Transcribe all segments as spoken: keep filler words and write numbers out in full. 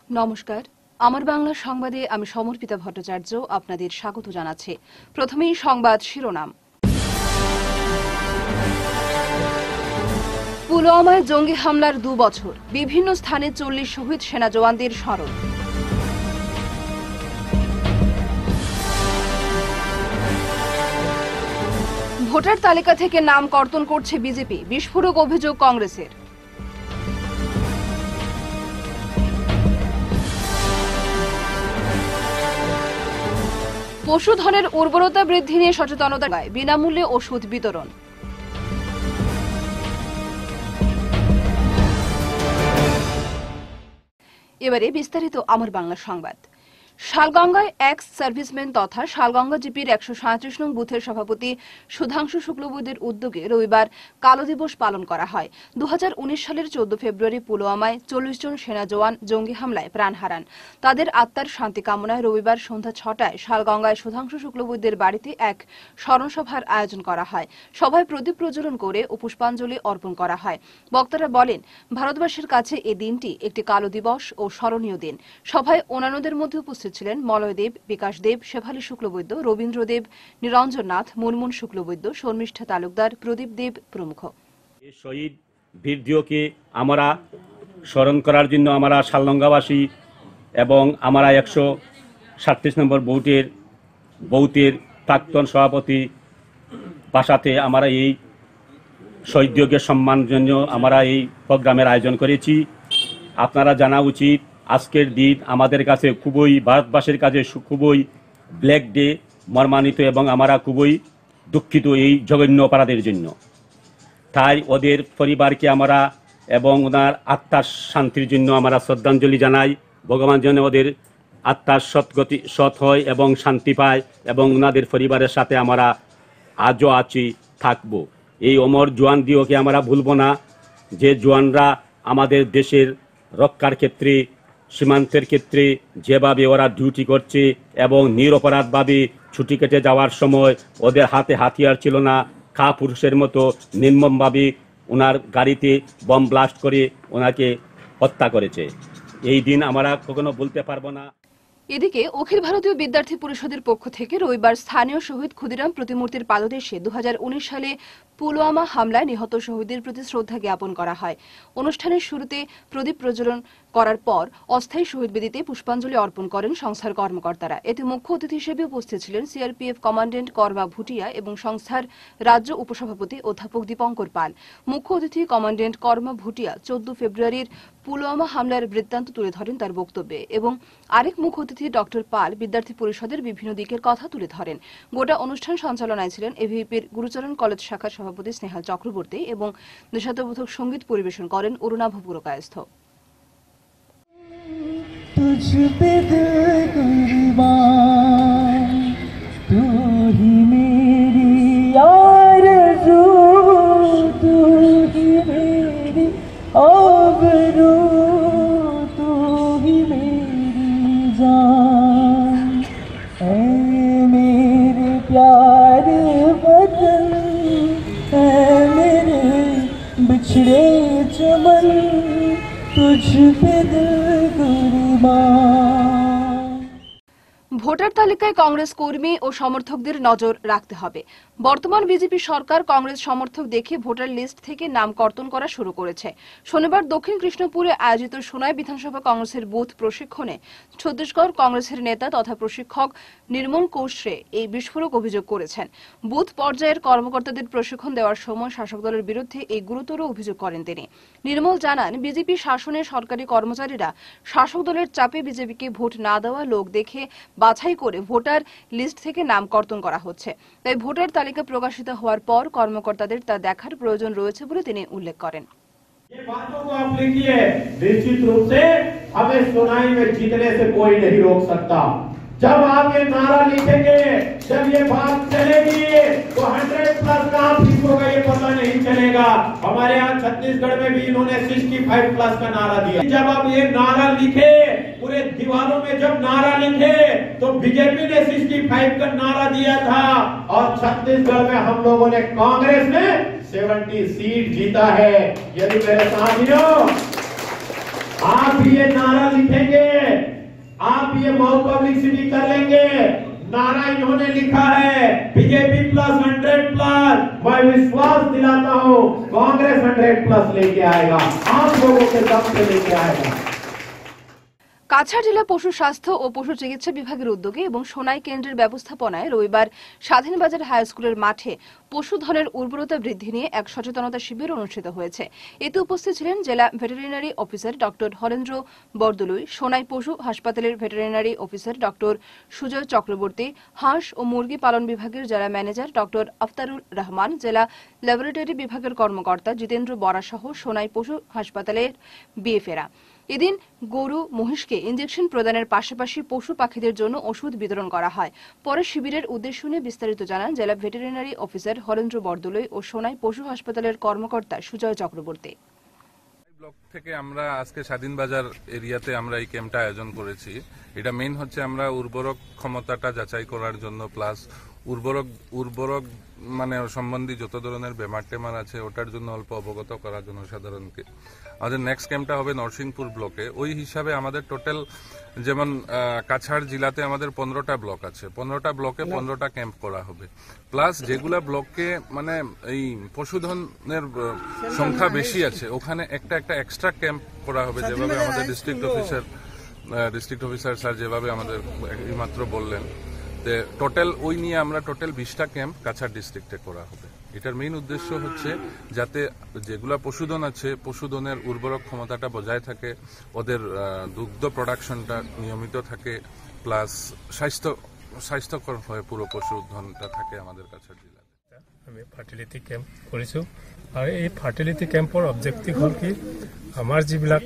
নমস্কার, আমার বাংলা সংবাদে আমি সমর্পিতা ভট্টাচার্য আপনাদের স্বাগত জানাচ্ছি। প্রথমেই সংবাদ শিরোনাম। পুলওয়ামায় জঙ্গি হামলার দু বছর, বিভিন্ন স্থানে চল্লিশ শহীদ সেনা জওয়ানদের স্মরণ। ভোটার তালিকা থেকে নাম কর্তন করছে বিজেপি, বিস্ফোরক অভিযোগ কংগ্রেসের। পশুধনের উর্বরতা বৃদ্ধি নিয়ে সচেতনতা, বিনামূল্যে ওষুধ বিতরণ। এবারে বিস্তারিত আমার বাংলা সংবাদ। শালগঙ্গায় এক্স সার্ভিসম্যান তথা শালগঙ্গা জিপির একশো সাঁত্রিশ নং বুথের সভাপতি সুধাংশু শুক্লবৈদ্যের উদ্যোগে রবিবার কালো দিবস পালন করা হয়। দু হাজার উনিশ সালের চোদ্দ ফেব্রুয়ারি পুলওয়ামায় চল্লিশ জন সেনা জওয়ান জঙ্গি হামলায় প্রাণ হারান। তাদের আত্মার শান্তি কামনায় রবিবার সন্ধ্যা ছটায় শালগঙ্গায় সুধাংশু শুক্লবৈদ্যের বাড়িতে এক স্মরণসভার আয়োজন করা হয়। সভায় প্রদীপ প্রজ্বলন করে ও পুষ্পাঞ্জলি অর্পণ করা হয়। বক্তারা বলেন, ভারতবাসীর কাছে এই দিনটি একটি কালো দিবস ও স্মরণীয় দিন। সভায় অন্যান্যদের মধ্যে উপস্থিত ছিলেন মলয় দেব, বিকাশ দেব, শেফালী শুক্লবৈদ্য, রবীন্দ্র দেব, নিরঞ্জন নাথ, মুনমুন শুক্লবৈদ্য, শর্মিষ্ঠা তালুকদার, প্রদীপ দেব প্রমুখ। শহীদ বীরদিওকে আমরা স্মরণ করার জন্য আমরা শালগঙ্গাবাসী এবং আমরা একশো সাতত্রিশ নম্বর বৌটের বৌতের প্রাক্তন সভাপতি বাসাতে আমরা এই শহীদকে সম্মানের জন্য আমরা এই প্রোগ্রামের আয়োজন করেছি। আপনারা জানা উচিত, আজকের দিন আমাদের কাছে খুবই ভারতবাসীর কাছে খুবই ব্ল্যাক ডে, মর্মান্বিত এবং আমরা খুবই দুঃখিত এই জঘন্য অপরাধের জন্য। তাই ওদের পরিবারকে আমরা এবং ওনার আত্মার শান্তির জন্য আমরা শ্রদ্ধাঞ্জলি জানাই। ভগবান যেন ওদের আত্মার সৎগতি সৎ হয় এবং শান্তি পায় এবং ওনাদের পরিবারের সাথে আমরা আজও আছি, থাকব। এই অমর জওয়ান দিওকে আমরা ভুলব না, যে জওয়ানরা আমাদের দেশের রক্ষার ক্ষেত্রে, সীমান্তের ক্ষেত্রে যেভাবে ওরা ডিউটি করছে এবং নিরপরাধভাবে ছুটি কেটে যাওয়ার সময় ওদের হাতে হাতিয়ার ছিল না, খা পুরুষের মতো নির্মমভাবে ওনার গাড়িতে বম ব্লাস্ট করে ওনাকে হত্যা করেছে। এই দিন আমরা কখনো বলতে পারবো না। এদিকে অখিল ভারতীয় বিদ্যার্থী পরিষদের পক্ষ থেকে রবিবার স্থানীয় শহীদ ক্ষুদিরাম প্রতিমূর্তির পাদদেশে দু হাজার উনিশ সালে পুলওয়ামা হামলায় নিহত শহীদদের প্রতি শ্রদ্ধা জ্ঞাপন করা হয়। অনুষ্ঠানের শুরুতে প্রদীপ প্রজ্বলন করার পর অস্থায়ী শহীদ বেদিতে পুষ্পাঞ্জলি অর্পণ করেন সংস্থার কর্মকর্তারা। এতে মুখ্য অতিথি হিসেবে উপস্থিত ছিলেন সিআরপিএফ কমান্ড্যান্ট কর্মা ভুটিয়া এবং সংস্থার রাজ্য উপসভাপতি অধ্যাপক দীপঙ্কর পাল। মুখ্য অতিথি কমান্ড্যান্ট কর্মা ভুটিয়া চোদ্দ ফেব্রুয়ারির পুলওয়ামা হামলার বৃত্তান্ত তুলে ধরেন তার বক্তব্যে এবং আরেক মুখ্য অতিথি ডক্টর পাল বিদ্যার্থী পরিষদের বিভিন্ন দিকের কথা তুলে ধরেন। গোটা অনুষ্ঠান সঞ্চালনায় ছিলেন এভিপির গুরুচরণ কলেজ শাখার সভাপতি স্নেহাল চক্রবর্তী এবং দেশাত্মবোধক সঙ্গীত পরিবেশন করেন অরুণাভ পুরকায়স্থ। ভোটার তালিকায় কংগ্রেস কর্মী ও সমর্থকদের নজর রাখতে হবে। বর্তমান বিজেপি সরকার কংগ্রেস সমর্থক দেখে ভোটার লিস্ট থেকে নাম কর্তন করা শুরু করেছে। শনিবার দক্ষিণ কৃষ্ণপুরে আয়োজিত সোনাই বিধানসভা কংগ্রেসের বুথ প্রশিক্ষণে ছত্তিশগড় কংগ্রেসের নেতা তথা প্রশিক্ষক নির্মল কোশরে এই বিস্ফোরক অভিযোগ করেছেন। বুথ পর্যায়ের কর্মকর্তাদের প্রশিক্ষণ দেওয়ার সময় শাসক দলের বিরুদ্ধে এই গুরুতর অভিযোগ করেন তিনি। নির্মল জানান, বিজেপি শাসনে সরকারি কর্মচারীরা শাসক দলের চাপে বিজেপিকে ভোট না দেওয়া লোক দেখে বাছাই করে ভোটার লিস্ট থেকে নাম কর্তন করা হচ্ছে। তাই ভোটার তালিকা প্রকাশিত হওয়ার পর কর্মকর্তাদের তা দেখার প্রয়োজন রয়েছে বলে তিনি উল্লেখ করেন। ये बातों को आप लिखिए, निश्चित रूप से हमें सुनाई में जीतने से कोई नहीं रोक सकता। जब आप ये नारा लिखेंगे, जब ये बात चलेगी, तो हंड्रेड प्लस कहाँ फिक्स होगा ये पता नहीं चलेगा। हमारे यहाँ छत्तीसगढ़ में भी इन्होंने सिक्सटी फाइव प्लस का नारा दिया। जब आप ये नारा लिखे, पूरे दीवारों में जब नारा लिखे, तो बीजेपी ने सिक्सटी फाइव का नारा दिया था और छत्तीसगढ़ में हम लोगों ने, कांग्रेस ने सत्तर सीट जीता है। यदि मेरे साथियों आप ये नारा लिखेंगे, आप ये माउ पब्लिसिटी कर लेंगे। नारा इन्होंने लिखा है बीजेपी प्लस हंड्रेड प्लस। मैं विश्वास दिलाता हूं कांग्रेस हंड्रेड प्लस लेके आएगा, आप लोगों के दम से लेके आएगा। কাছাড় জেলা পশু স্বাস্থ্য ও পশু চিকিৎসা বিভাগের উদ্যোগে এবং সোনাই কেন্দ্রের ব্যবস্থাপনায় রবিবার স্বাধীনবাজার হাই স্কুলের মাঠে পশুধনের উর্বরতা বৃদ্ধি নিয়ে এক সচেতনতা শিবির অনুষ্ঠিত হয়েছে। এতে উপস্থিত ছিলেন জেলা veterinary officer doctor Harendra Bordoloi, Sonai পশু হাসপাতালের veterinary officer doctor Sujay Chakraborty, হাঁস ও মুরগি পালন বিভাগের জেলা ম্যানেজার ডক্টর আফতারুল রহমান, জেলা ল্যাবরেটরি বিভাগের কর্মকর্তা জিতেন্দ্র বরা সহ সোনাই পশু হাসপাতালের বিএফএরা। এদিন গরু মহিষকে ইনজেকশন প্রদানের পাশাপাশি পশু পাখিদের জন্য ওষুধ বিতরণ করা হয়। পরে শিবিরের উদ্দেশ্য নিয়ে বিস্তারিত জানান জেলা ভেটেরিনারি অফিসার হরেন্দ্র বরদলুই ও সোনাই পশু হাসপাতালের কর্মকর্তা সুজয় চক্রবর্তী। ব্লক থেকে আমরা আজকে স্বাধীনবাজার এরিয়াতে আমরা এই ক্যাম্পটা আয়োজন করেছি। এটা মেইন হচ্ছে আমরা উর্বরক ক্ষমতাটা যাচাই করার জন্য, প্লাস উর্বরক উর্বরক মানে সম্বন্ধী যত ধরনের বেমার টেমার আছে ওটার জন্য অল্প অবগত করার জন্য সাধারণকে। আমাদের নেক্সট ক্যাম্পটা হবে নরসিংপুর ব্লকে। ওই হিসাবে আমাদের টোটাল যেমন কাছাড় জেলাতে আমাদের পনেরোটা ব্লক আছে, পনেরোটা ব্লকে পনেরোটা ক্যাম্প করা হবে। প্লাস যেগুলা ব্লকে মানে এই পশুধনের সংখ্যা বেশি আছে ওখানে একটা একটা এক্সট্রা ক্যাম্প করা হবে, যেভাবে আমাদের district officer district officer sir যেভাবে আমাদের এইমাত্র বললেন। টোটাল ওই নিয়ে আমরা টোটাল বিশটা ক্যাম্প কাছাড় ডিস্ট্রিক্টে করা হবে। এটার মেইন উদ্দেশ্য হচ্ছে যাতে যেগুলা পশুধন আছে পশুধনের উর্বরক ক্ষমতাটা বজায় থাকে, ওদের দুগ্ধ প্রোডাকশনটা নিয়মিত থাকে, প্লাস স্বাস্থ্য স্বাস্থ্যকর হয় পুরো পশুধনটা থাকে আমাদের কাছাড় জেলাতে। আমি ফাৰ্টিলিটি কেম্প কৰিছোঁ আৰু এই ফাৰ্টিলিটি কেম্পৰ অবজেক্টিভ হ'ল কি, আমাৰ যিবিলাক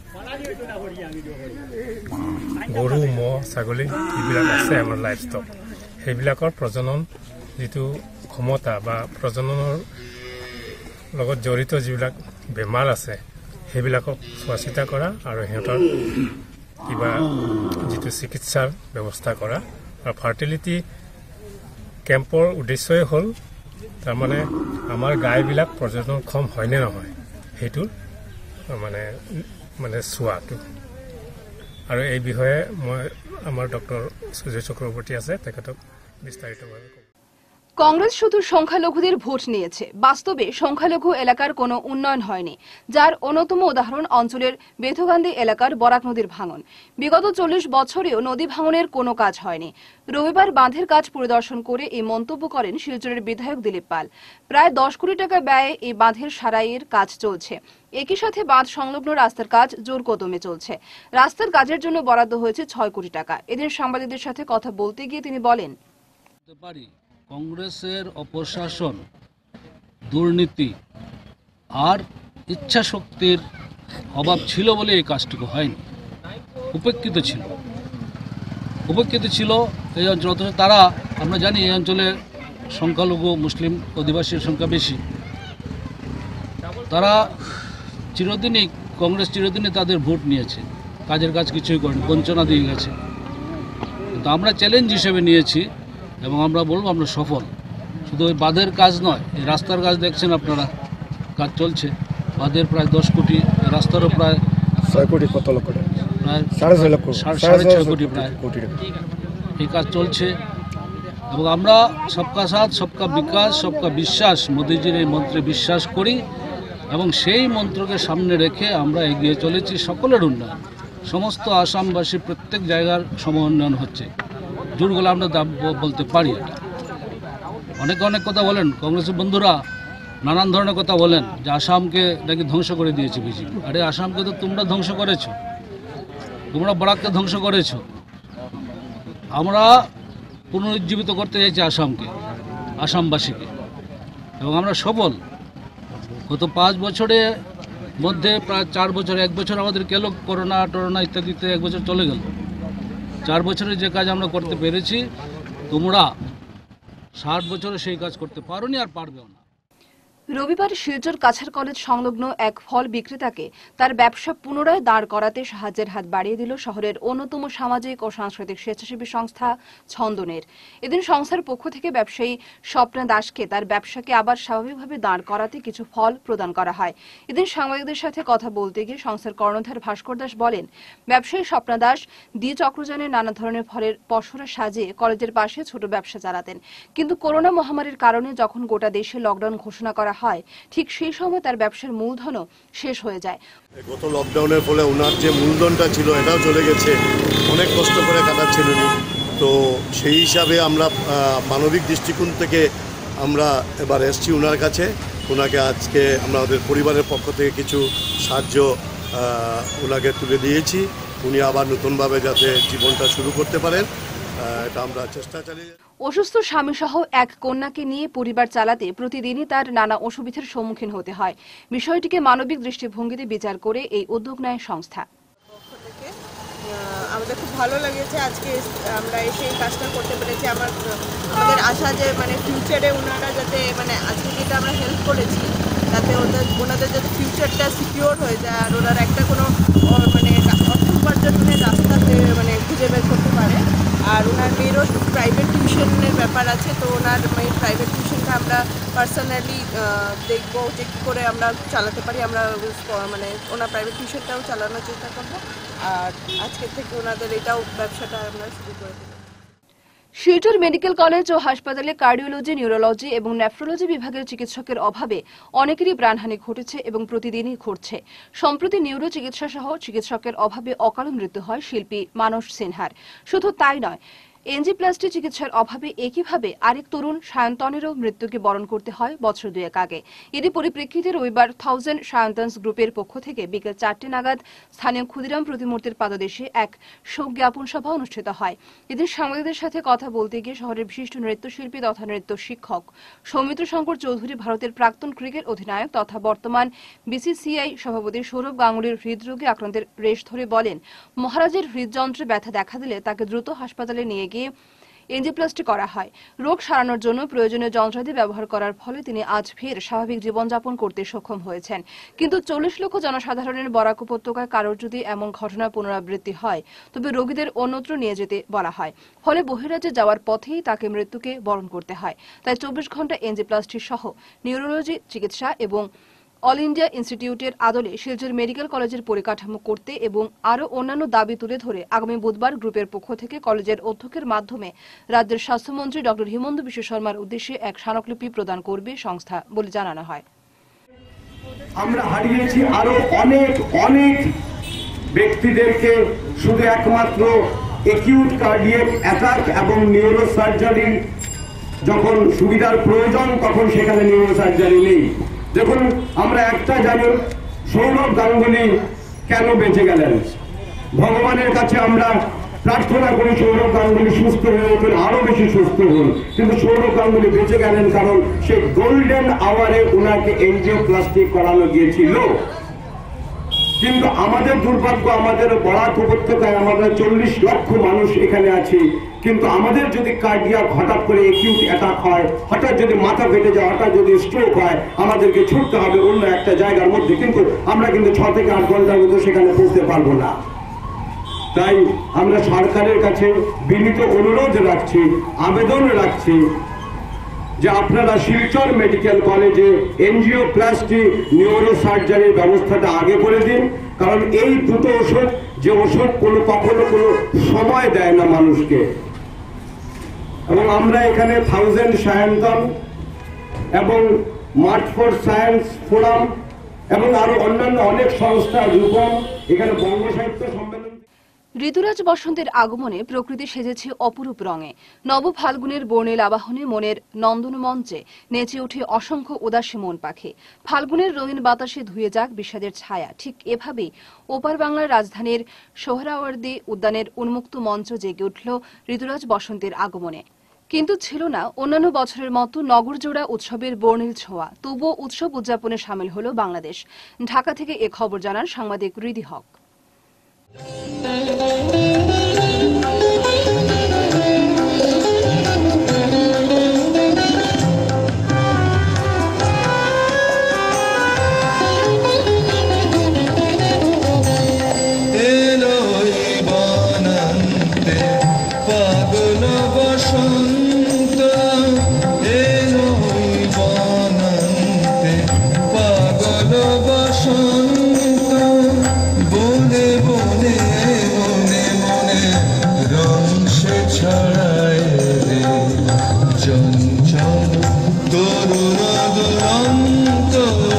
গৰু ম'হ ছাগলী যিবিলাক আছে আমাৰ লাইফ ষ্টক, সেইবিলাকৰ প্ৰজনন যিটো ক্ষমতা বা প্ৰজননৰ লগত জড়িত যিবিলাক বেমাৰ আছে সেইবিলাকক চোৱা চিতা কৰা আৰু সিহঁতৰ কিবা যিটো চিকিৎসাৰ ব্যৱস্থা কৰা। আৰু ফাৰ্টিলিটি কেম্পৰ উদ্দেশ্যই হ'ল তাৰমানে আমাৰ গাইবিলাক প্ৰজননক্ষম হয়নে নহয় সেইটোৰ মানে মানে চোৱাটো। আৰু এই বিষয়ে মই আমাৰ ডক্টৰ সুজয় চক্ৰৱৰ্তী আছে, তেখেতক বিস্তারিতভাবে ক'ব। কংগ্রেস শুধু সংখ্যালঘুদের ভোট নিয়েছে, বাস্তবে সংখ্যালঘু এলাকার কোনো উন্নয়ন হয়নি, যার অন্যতম উদাহরণ অঞ্চলের বেথগান্দি এলাকার বরাক নদীর ভাঙন। বিগত চল্লিশ বছরেও নদী ভাঙনের কোনো কাজ হয়নি। রবিবার বাঁধের কাজ পরিদর্শন করে এই মন্তব্য করেন শিলচরের বিধায়ক দিলীপ পাল। প্রায় দশ কোটি টাকা ব্যয়ে এই বাঁধের সারাইয়ের কাজ চলছে। একই সাথে বাঁধ সংলগ্ন রাস্তার কাজ জোর কদমে চলছে। রাস্তার কাজের জন্য বরাদ্দ হয়েছে ছয় কোটি টাকা। এদিন সাংবাদিকদের সাথে কথা বলতে গিয়ে তিনি বলেন, কংগ্রেসের অপশাসন, দুর্নীতি আর ইচ্ছা শক্তির অভাব ছিল বলে এই কাজটুকু হয়নি। উপেক্ষিত ছিল উপেক্ষিত ছিল এই অঞ্চল। অথচ তারা, আমরা জানি এই অঞ্চলে সংখ্যালঘু মুসলিম অধিবাসীর সংখ্যা বেশি। তারা চিরদিনই কংগ্রেস চিরদিনই তাদের ভোট নিয়েছে, কাজের কাজ কিছুই করেনি, বঞ্চনা দিয়ে গেছে। কিন্তু আমরা চ্যালেঞ্জ হিসেবে নিয়েছি এবং আমরা বলবো আমরা সফল। শুধু ওই বাঁধের কাজ নয়, এই রাস্তার কাজ দেখছেন আপনারা, কাজ চলছে। বাঁধের প্রায় দশ কোটি, রাস্তারও প্রায় ছয় কোটি কত লক্ষ প্রায় সাড়ে ছয় লক্ষ সাড়ে ছয় কোটি প্রায় কোটি টাকা এই কাজ চলছে। এবং আমরা সবকা সাথ সবকা বিকাশ সবকা বিশ্বাস, মোদিজির এই মন্ত্রে বিশ্বাস করি এবং সেই মন্ত্রকে সামনে রেখে আমরা এগিয়ে চলেছি। সকলের উন্নয়ন, সমস্ত আসামবাসী প্রত্যেক জায়গার সম উন্নয়ন হচ্ছে, জোর গলা আমরা বলতে পারি। অনেকে অনেক কথা বলেন, কংগ্রেসের বন্ধুরা নানান ধরনের কথা বলেন যে আসামকে নাকি ধ্বংস করে দিয়েছে বিজেপি। আরে আসামকে তো তোমরা ধ্বংস করেছো, তোমরা বরাককে ধ্বংস করেছো। আমরা পুনরুজ্জীবিত করতে চাইছি আসামকে, আসামবাসীকে, এবং আমরা সফল। গত পাঁচ বছরের মধ্যে প্রায় চার বছর, এক বছর আমাদের গেল করোনা টরোনা ইত্যাদিতে, এক বছর চলে গেল। চার বছরে যে কাজ আমরা করতে পেরেছি, তোমরা ষাট বছরে সেই কাজ করতে পারোনি আর পারবেও না। রবিবার শিলচর কাছাড় কলেজ সংলগ্ন এক ফল বিক্রেতাকে তার ব্যবসা পুনরায় দাঁড় করাতে সাহায্যের হাত বাড়িয়ে দিল শহরের অন্যতম সামাজিক ও সাংস্কৃতিক স্বেচ্ছাসেবী সংস্থা ছন্দনের। এদিন সংস্থার পক্ষ থেকে ব্যবসায়ী স্বপ্না দাসকে তার ব্যবসাকে আবার স্বাভাবিকভাবে দাঁড় করাতে কিছু ফল প্রদান করা হয়। এদিন সাংবাদিকদের সাথে কথা বলতে গিয়ে সংস্থার কর্ণধার ভাস্কর দাস বলেন, ব্যবসায়ী স্বপ্না দাস দ্বি চক্রযানের নানা ধরনের ফলের পসরা সাজিয়ে কলেজের পাশে ছোট ব্যবসা চালাতেন, কিন্তু করোনা মহামারীর কারণে যখন গোটা দেশে লকডাউন ঘোষণা করা হয় ঠিক সেই সময় তার ব্যবসার মূলধনও শেষ হয়ে যায়। গত লকডাউনের ফলে ওনার যে মূলধনটা ছিল এটাও চলে গেছে, অনেক কষ্ট করে কাটাচ্ছেন উনি। তো সেই হিসাবে আমরা মানবিক দৃষ্টিকোণ থেকে আমরা এবার এসছি ওনার কাছে। ওনাকে আজকে আমরা ওদের পরিবারের পক্ষ থেকে কিছু সাহায্য ওনাকে তুলে দিয়েছি, উনি আবার নতুনভাবে যাতে জীবনটা শুরু করতে পারেন এটা আমরা চেষ্টা চালিয়ে। অসুস্থ স্বামী সহ এক কন্যাকে নিয়ে পরিবার চালাতে প্রতিদিনই তার নানা অসুবিধার সম্মুখীন হতে হয়। বিষয়টিকে মানবিক দৃষ্টিভঙ্গিতে বিচার করে এই উদ্যোগ নেয় সংস্থা। আমাদের খুব ভালো লেগেছে আজকে আমরা এসে এই কাজটা করতে পেরেছি। আমার আমাদের আশা যে মানে ফিউচারে ওনারা যাতে মানে আজকে যেটা আমরা হেল্প করেছি তাতে ওদের ওনাদের যাতে ফিউচারটা সিকিউর হয়ে যায় আর ওনারা একটা কোনো মানে অর্থ উপার্জনের রাস্তা মানে খুঁজে বের করতে পারে। আর ওনার মেয়েরও প্রাইভেট টিউশনের ব্যাপার আছে, তো ওনার মেয়ের প্রাইভেট টিউশনটা আমরা পার্সোনালি দেখবো যে কী করে আমরা চালাতে পারি। আমরা মানে ওনার প্রাইভেট টিউশনটাও চালানোর চেষ্টা করবো আর আজকের থেকে ওনাদের এটাও ব্যবসাটা আমরা শুরু করে দেবো। শিলচর মেডিকেল কলেজ ও হাসপাতালে কার্ডিওলজি, নিউরোলজি এবং নেফ্রোলজি বিভাগের চিকিৎসকের অভাবে অনেকেরই প্রাণহানি ঘটেছে এবং প্রতিদিনই ঘটছে। সম্প্রতি নিউরো চিকিৎসা সহ চিকিৎসকের অভাবে অকাল মৃত্যু হয় শিল্পী মানস সিনহার। শুধু তাই নয়, এনজিওপ্লাস্টি চিকিৎসার অভাবে একইভাবে আরেক তরুণ সায়ন্তনেরও মৃত্যুকে বরণ করতে হয় বছর দুয়েক আগে। এরই পরিপ্রেক্ষিতে রবিবার থাউজেন্ড সায়ন্তনস গ্রুপের পক্ষ থেকে বিকেল চারটে নাগাদ স্থানীয় ক্ষুদিরাম প্রতিমূর্তির পাদদেশে এক শোক জ্ঞাপন সভা অনুষ্ঠিত হয়। এদিন সাংবাদিকদের সাথে কথা বলতে গিয়ে শহরের বিশিষ্ট নৃত্যশিল্পী তথা নৃত্য শিক্ষক সৌমিত্র শঙ্কর চৌধুরী, ভারতের প্রাক্তন ক্রিকেট অধিনায়ক তথা বর্তমান বিসিসিআই সভাপতি সৌরভ গাঙ্গুলির হৃদরোগে আক্রান্তের রেশ ধরে বলেন, মহারাজের হৃদযন্ত্রে ব্যথা দেখা দিলে তাকে দ্রুত হাসপাতালে নিয়ে গিয়ে এনজিওপ্লাস্টি করা হয়। রোগ সারানোর জন্য প্রয়োজনীয় যন্ত্রাদি ব্যবহার করার ফলে তিনি আজ ফের স্বাভাবিক জীবনযাপন করতে সক্ষম হয়েছেন। কিন্তু চল্লিশ লক্ষ জনসাধারণের বরাক উপত্যকায় কারোর যদি এমন ঘটনার পুনরাবৃত্তি হয় তবে রোগীদের অন্যত্র নিয়ে যেতে বলা হয়, ফলে বহিরাজ্যে যাওয়ার পথেই তাকে মৃত্যুকে বরণ করতে হয়। তাই চব্বিশ ঘন্টা এনজিওপ্লাস্টি সহ নিউরোলজি চিকিৎসা এবং অল ইন্ডিয়া ইনস্টিটিউটের আদলে শিলচর মেডিকেল কলেজের পরিকাঠামো করতে এবং আরও অন্যান্য দাবি তুলে ধরে আগামী বুধবার গ্রুপের পক্ষ থেকে কলেজের অধ্যক্ষের মাধ্যমে রাজ্যের স্বাস্থ্যমন্ত্রী ডক্টর হিমন্ত বিশ্ব শর্মার উদ্দেশ্যে এক স্মারকলিপি প্রদান করবে সংস্থা বলে জানানো হয়। আমরা হারিয়েছি আরো অনেক অনেক ব্যক্তিদেরকে, শুধু একমাত্র একিউট কার্ডিয়াক অ্যাটাক এবং নিউরো সার্জারি যখন সুবিধার প্রয়োজন তখন সেখানে নিউরো সার্জারি নেই। দেখুন, আমরা একটা জানি সৌরভ গাঙ্গুলি কেন বেঁচে গেলেন। ভগবানের কাছে আমরা প্রার্থনা করি সৌরভ গাঙ্গুলি সুস্থ হয়ে উঠুন, আরো বেশি সুস্থ হন, কিন্তু সৌরভ গাঙ্গুলি বেঁচে গেলেন কারণ সে গোল্ডেন আওয়ারে ওনাকে এনজিওপ্লাস্টি করানো গিয়েছিল। কিন্তু আমাদের দুর্ভাগ্য, আমাদের বরাক উপত্যকায় আমাদের চল্লিশ লক্ষ মানুষ এখানে আছে, কিন্তু আমাদের যদি কার্ডিয়াক হঠাৎ করে একিউট অ্যাটাক হয়, হঠাৎ যদি মাথা ফেটে যায়, হঠাৎ যদি স্ট্রোক হয়, আমাদেরকে ছুটতে হবে অন্য একটা জায়গার মধ্যে, কিন্তু আমরা কিন্তু ছ থেকে আট ঘন্টার মধ্যে সেখানে পৌঁছতে পারবো না। তাই আমরা সরকারের কাছে বিনীত অনুরোধ রাখছি, আবেদন রাখছি যে আপনারা শিলচর মেডিকেল কলেজে এনজিওপ্লাস্টি নিউরো সার্জারির ব্যবস্থাটা আগে করে দিন, কারণ এই দুটো ওষুধ, যে ওষুধ কোনো কখনো কোনো সময় দেয় না মানুষকে। এবং আমরা এখানে থাউজেন্ড সায়ন্তন এবং মার্চ ফর সায়েন্স ফোরাম এবং আরো অন্যান্য অনেক সংস্থা, রূপম, এখানে বঙ্গ সাহিত্য সম্মেলন। ঋতুরাজ বসন্তের আগমনে প্রকৃতি সেজেছে অপরূপ রঙে। নব ফাল্গুনের বর্ণিল আবাহনে মনের নন্দন মঞ্চে নেচে ওঠে অসংখ্য উদাসী মন পাখি। ফাল্গুনের রঙিন বাতাসে ধুয়ে যাক বিষাদের ছায়া। ঠিক এভাবেই ওপার বাংলার রাজধানীর সোহরাওয়ার্দী উদ্যানের উন্মুক্ত মঞ্চ জেগে উঠল ঋতুরাজ বসন্তের আগমনে। কিন্তু ছিল না অন্যান্য বছরের মতো নগরজোড়া উৎসবের বর্ণিল ছোঁয়া। তবুও উৎসব উদযাপনে সামিল হল বাংলাদেশ। ঢাকা থেকে এ খবর জানান সাংবাদিক রিদি হক। পাগল বসন্ত এলোই বনান্তে পাগল বসন্ত বনে বনে মনে মনে রং সে ছড়ায় রে চঞ্চল তরুণ দুরন্ত।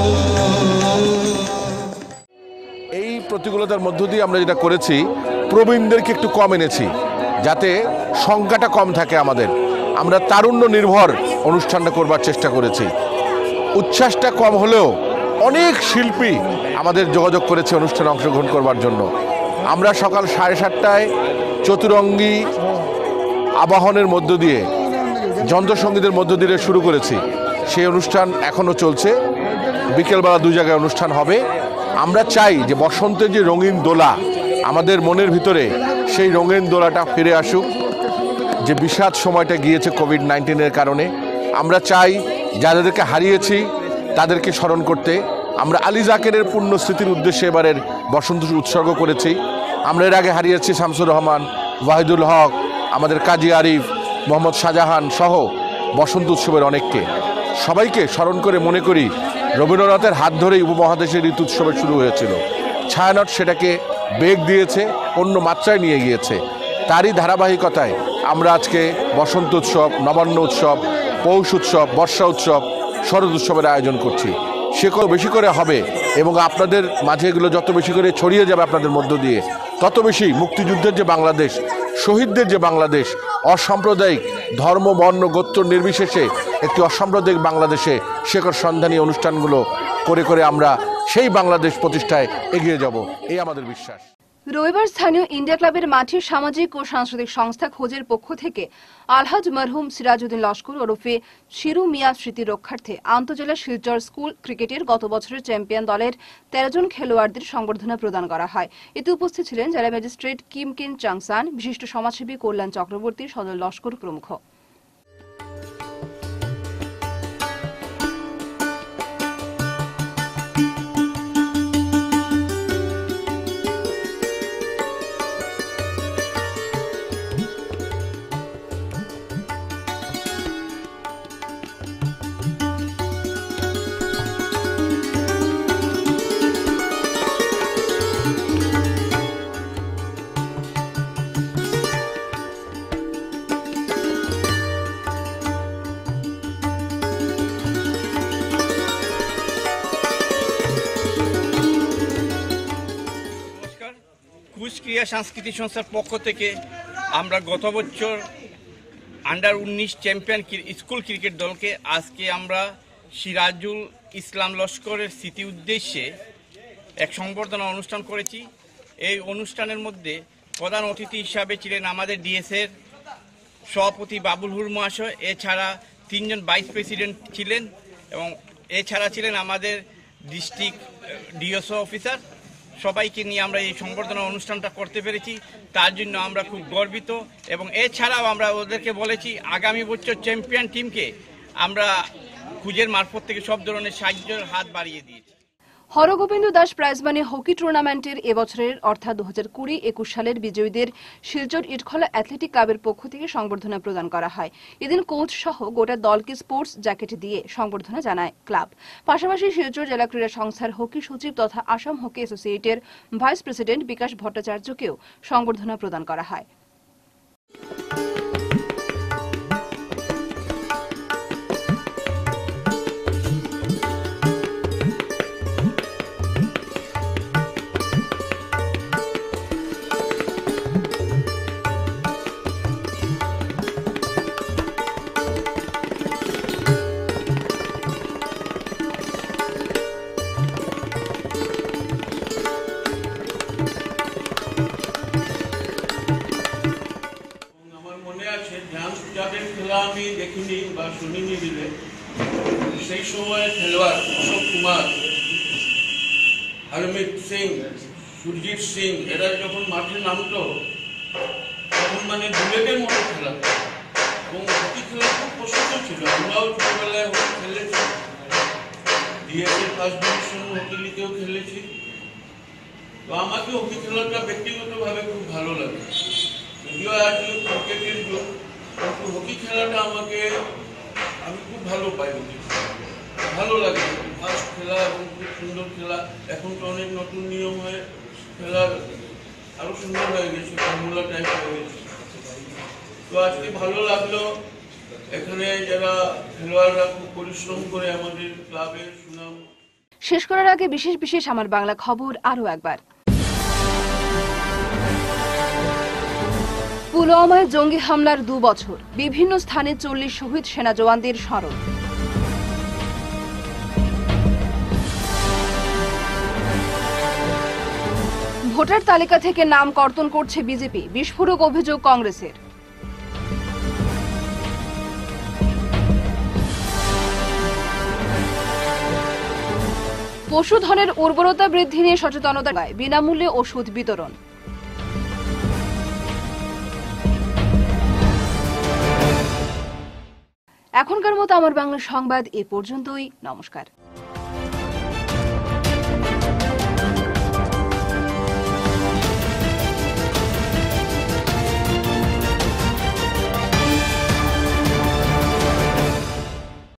এই প্রতিকূলতার মধ্য দিয়ে আমরা যেটা করেছি, প্রবীণদেরকে একটু কম এনেছি যাতে সংখ্যাটা কম থাকে আমাদের। আমরা তারুণ্য নির্ভর অনুষ্ঠানটা করবার চেষ্টা করেছি। উচ্ছ্বাসটা কম হলেও অনেক শিল্পী আমাদের যোগাযোগ করেছে অনুষ্ঠানে অংশগ্রহণ করবার জন্য। আমরা সকাল সাড়ে সাতটায় চতুরঙ্গী আবাহনের মধ্য দিয়ে যন্ত্রসঙ্গীতের মধ্য দিয়ে শুরু করেছি। সেই অনুষ্ঠান এখনও চলছে, বিকেলবেলা দুই জায়গায় অনুষ্ঠান হবে। আমরা চাই যে বসন্তের যে রঙিন দোলা আমাদের মনের ভিতরে, সেই রঙিন দোলাটা ফিরে আসুক। যে বিষাদ সময়টা গিয়েছে কোভিড নাইন্টিনের কারণে, আমরা চাই যাদেরকে হারিয়েছি তাদেরকে স্মরণ করতে। আমরা আলী জাকেরের পূর্ণ স্মৃতির উদ্দেশ্যে এবারের বসন্ত উৎসর্গ করেছি। আমরা এর আগে হারিয়েছি শামসুর রহমান, ওয়াহিদুল হক, আমাদের কাজী আরিফ, মোহাম্মদ শাহজাহান সহ বসন্ত উৎসবের অনেককে। সবাইকে স্মরণ করে মনে করি রবীন্দ্রনাথের হাত ধরেই উপমহাদেশের ঋতু উৎসবের শুরু হয়েছিল। ছায়ানট সেটাকে বেগ দিয়েছে, অন্য মাত্রায় নিয়ে গিয়েছে। তারই ধারাবাহিকতায় আমরা আজকে বসন্ত উৎসব, নবান্ন উৎসব, পৌষ উৎসব, বর্ষা উৎসব, শরৎ উৎসবের আয়োজন করছি। সে কত বেশি করে হবে এবং আপনাদের মাঝে এগুলো যত বেশি করে ছড়িয়ে যাবে আপনাদের মধ্য দিয়ে, তত বেশি মুক্তিযুদ্ধের যে বাংলাদেশ, শহীদদের যে বাংলাদেশ, অসাম্প্রদায়িক ধর্ম বর্ণ গোত্র নির্বিশেষে একটি অসাম্প্রদায়িক বাংলাদেশে শেকড় সন্ধানী অনুষ্ঠানগুলো করে করে আমরা সেই বাংলাদেশ প্রতিষ্ঠায় এগিয়ে যাব, এই আমাদের বিশ্বাস। রবিবার স্থানীয় ইন্ডিয়া ক্লাবের মাঠে সামাজিক ও সাংস্কৃতিক সংস্থা খোঁজের পক্ষ থেকে আলহাজ মরহুম সিরাজউদ্দিন লস্কর ওরফে শিরু মিয়া স্মৃতি রক্ষার্থে আন্তজেলা শিলচর স্কুল ক্রিকেটের গত বছরের চ্যাম্পিয়ন দলের তেরো জন খেলোয়াড়দের সংবর্ধনা প্রদান করা হয়। এতে উপস্থিত ছিলেন জেলা ম্যাজিস্ট্রেট কিম কিন চাংসান, বিশিষ্ট সমাজসেবী কল্যাণ চক্রবর্তী, সদর লস্কর প্রমুখ। ক্রিয়া সাংস্কৃতিক সংস্থার পক্ষ থেকে আমরা গত বছর আন্ডার উনিশ চ্যাম্পিয়ন স্কুল ক্রিকেট দলকে আজকে আমরা সিরাজুল ইসলাম লস্করের স্মৃতি উদ্দেশ্যে এক সংবর্ধনা অনুষ্ঠান করেছি। এই অনুষ্ঠানের মধ্যে প্রধান অতিথি হিসাবে ছিলেন আমাদের ডিএসের সভাপতি বাবুল হুর মহাশয়, এছাড়া তিনজন ভাইস প্রেসিডেন্ট ছিলেন এবং এছাড়া ছিলেন আমাদের ডিস্ট্রিক্ট ডিএসও অফিসার। সবাইকে নিয়ে আমরা এই সংবর্ধনা অনুষ্ঠানটা করতে পেরেছি, তার জন্য আমরা খুব গর্বিত। এবং এছাড়াও আমরা ওদেরকে বলেছি আগামী বছর চ্যাম্পিয়ন টিমকে আমরা খুঁজের মারফত থেকে সব ধরনের সাহায্যের হাত বাড়িয়ে দিয়েছি। হরগোবিন্দ দাস প্রাইজমানি হকি টুর্নামেন্টের এবছরের অর্থাৎ দু হাজার কুড়ি একুশ সালের বিজয়ীদের শিলচর ইটখলা অ্যাথলেটিক ক্লাবের পক্ষ থেকে সংবর্ধনা প্রদান করা হয়। এদিন কোচ সহ গোটা দলকে স্পোর্টস জ্যাকেট দিয়ে সংবর্ধনা জানায় ক্লাব। পাশাপাশি শিলচর জেলা ক্রীড়া সংস্থার হকি সচিব তথা আসাম হকি অ্যাসোসিয়েটের ভাইস প্রেসিডেন্ট বিকাশ ভট্টাচার্যকেও সংবর্ধনা প্রদান করা হয়। আমি দেখিনি বা শুনিনি দিলে সেই সময় খেলোয়াড় অশোক কুমার, হরমিত সিং, সুরজিৎ সিং এরা যখন মাঠে নামতো তখন মানে বুলেটের মতো খেলা এবং হকি খেলা খুব পছন্দ ছিল। আমরাও ছোটবেলায় হকি খেলেছি, ডিএসএ ফার্স্ট ডিভিশন হকি লিগেও খেলেছি। তো আমাকে হকি খেলাটা ব্যক্তিগতভাবে খুব ভালো লাগে। তো যদিও আসলে ক্রিকেটের যুগ, কিন্তু হকি খেলাটা আমাকে আমি খুব ভালো পাই। হকি ভালো লাগে, ফার্স্ট খেলা এবং খুব সুন্দর খেলা। এখন তো অনেক নতুন নিয়ম হয়ে খেলার আরো সুন্দর হয়ে গেছে, ফর্মুলা টাইপ হয়ে গেছে। তো আজকে ভালো লাগলো, এখানে যারা খেলোয়াড়রা খুব পরিশ্রম করে আমাদের ক্লাবের সুনাম। শেষ করার আগে বিশেষ বিশেষ আমার বাংলা খবর আরো একবার। পুলওয়ামায় জঙ্গি হামলার দু বছর, বিভিন্ন স্থানে চল্লিশ শহীদ সেনা জওয়ানদের স্মরণ। ভোটার তালিকা থেকে নাম কর্তন করছে বিজেপি, বিস্ফোরক অভিযোগ কংগ্রেসের। পশুধনের উর্বরতা বৃদ্ধি নিয়ে সচেতনতা, বিনামূল্যে ওষুধ বিতরণ। এখনকার মতো আমার বাংলা সংবাদ এ পর্যন্তই। নমস্কার।